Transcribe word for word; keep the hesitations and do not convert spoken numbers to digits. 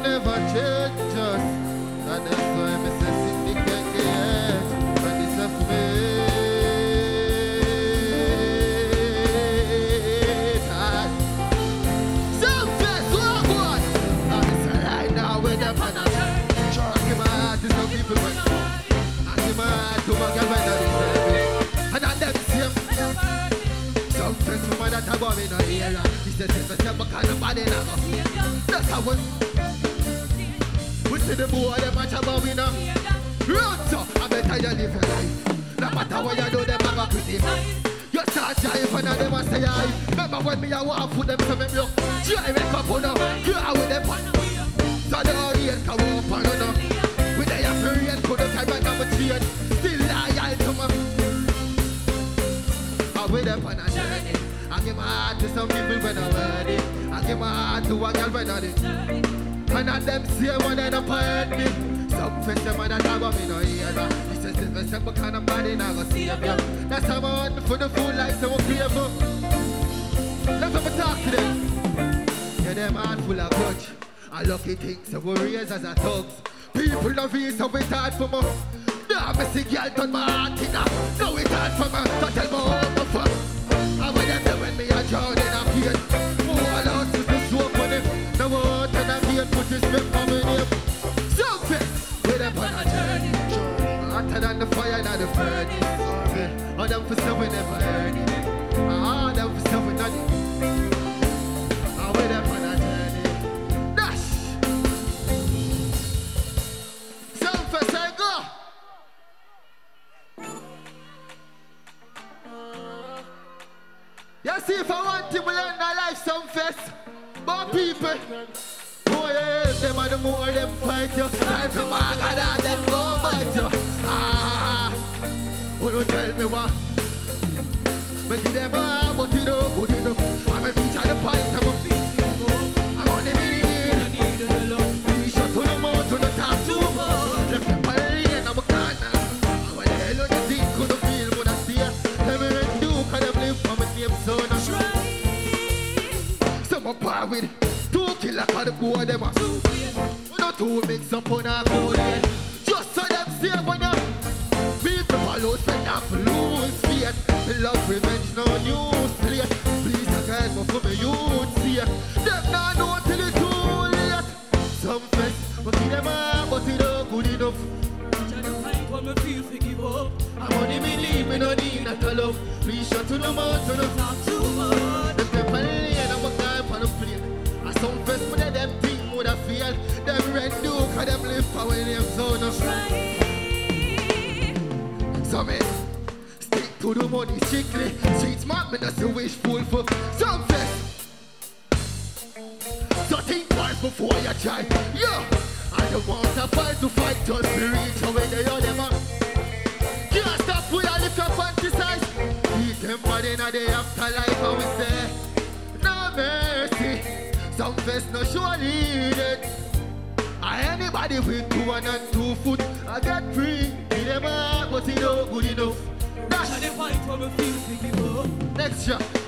never change us. And that's why me say Sydney can't get when it's up to me. Some face walk on. And it's right now with the banner. I give my heart to some people. I give my heart to my girl when I deserve it. And I them same. Some face woman that I bought me in the area. He said, "Sister, step back on the body now." That's how we. We see the boy, them match about me now. Run, so I better you live your life. No matter what you do, them a go pretty. You start jive and them a say aye. Remember when me a walk for them, so me block. Drive it up on them, girl with them pan. So the audience can walk on them. With the appearance, could have time and I'm a chain. Still loyal to me. I'm with them on a journey. I give my heart to some people when I'm ready. I give my heart to a girl when I'm ready. And at them say one end up hurt me. Some fish them and I talk about me no hear that. He says if I step kind of body now go see him. That's how I want for the fool like so fearful. Let's have a talk to them. Yeah, them heart full of grudge. I lucky things so warriors as a thugs. People love you so it's hard for me. Now I see girl turn my heart in up. Now it's hard for me to tell me how the fuck. And when them when me a drown in a pain. Oh, I lost to the soap on him. The water and I feel put his grip on me name. Something with them on a journey. Hotter than the fire and the furnace. Oh, them for something never heard it. Ah, them for something not it. Ah, with them on a journey. Dash. Something say go. You see if I want to learn my life some fest. But people, oh yeah, them are the more them fight you. Time for my God and them go fight you. Ah, who don't tell me what? But you them are, but you know, good enough. I'm a bitch at the fight, I'm a bitch. I'm on the minute. We shot to the mouth, to the top, to the mouth. Left the party and I'm a corner. I'm a hell on the dick, couldn't feel what I see. Them and do, cause them live from a name son. Some up par with two killer for the boy them a two. Not two mix up on a code. Just so them say when you people follow spend up lose fear. Me love revenge no news play. Please a guide me for me youth see. Them not know till it's too late. Some face but see them up but it don't good enough. Try to find what me feel to give up. I'm only me leave me no need not to love. Please shut to the mouth to the top too much. Them them finally and I'm a guy on the plane. I some face with them thing would have failed. Them red do cause them live for when them zone of so me stick to the money strictly. Streets mark me that's a wishful for some face. So think twice before you try. Yeah, I don't want to fight to fight. Just be reach away the other man. Can't stop we all if you fantasize. Keep them body in the afterlife and we say no mercy. Some face no sure needed. Anybody with two and and two foot I get free. Give them up but it don't good enough. Dash. Next shot.